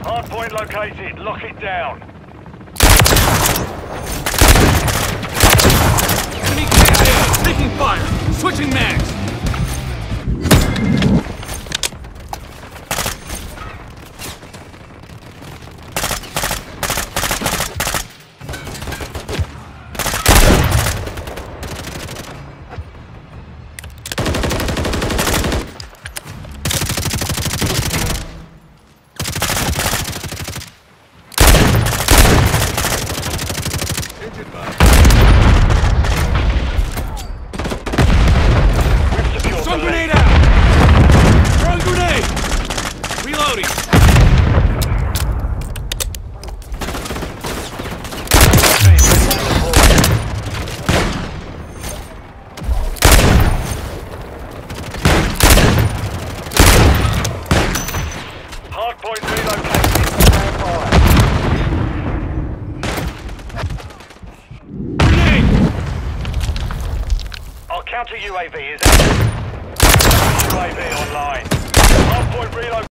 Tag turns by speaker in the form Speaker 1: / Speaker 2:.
Speaker 1: Hardpoint located. Lock it down.
Speaker 2: Enemy KIA! Taking fire! Switching mags! Stun grenade out! Throwing grenade! Reloading!
Speaker 1: Hardpoint relocated. Stand by.
Speaker 2: Grenade!
Speaker 1: Our counter UAV is active. UAV online. Hardpoint relocated.